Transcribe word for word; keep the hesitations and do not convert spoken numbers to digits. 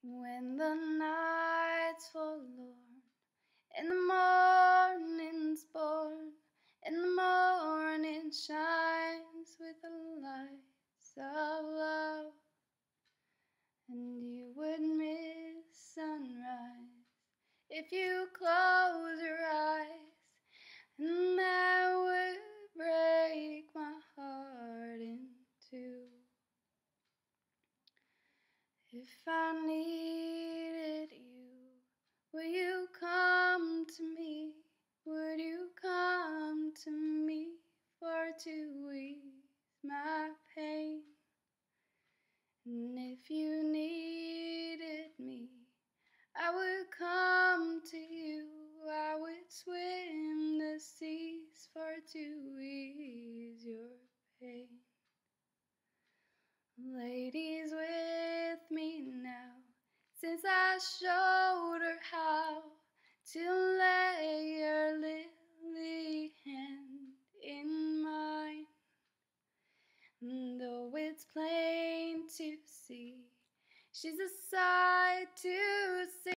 When the night's forlorn and the morning's born, and the morning shines with the lights of love, and you would miss sunrise if you close your eyes, and that would break my heart in two. If I needed you, will you come to me? Would you come to me for to ease my pain? And if you needed me, I would come to you. I would swim the seas for to ease your pain. Ladies with me now, since I showed her how to lay your lily hand in mine. Though it's plain to see, she's a sight to see.